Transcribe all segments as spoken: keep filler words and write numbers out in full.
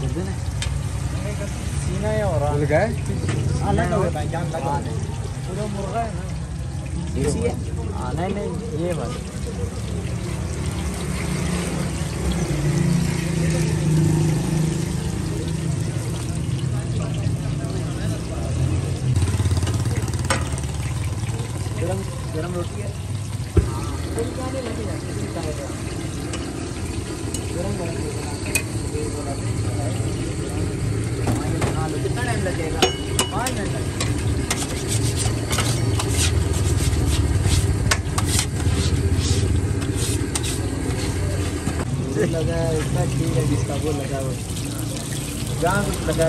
सीना है और लगा है अलग हो गया जान लगा पूरा मुर्गा है ना देसी है हाँ नहीं नहीं ये बस गरम गरम रोटी है गरम गरम कितना टाइम लगेगा पाँच मिनट लगा है इतना ठीक है जिसका वो लगा वो जहाँ कुछ लगा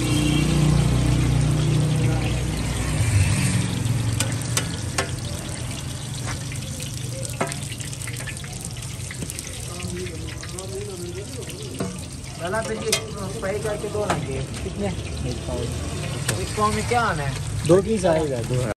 दादा फिर ये फ्राई करके दो ना कितने एक पाव एक पाव में क्या आना है दो पीस आएगा दो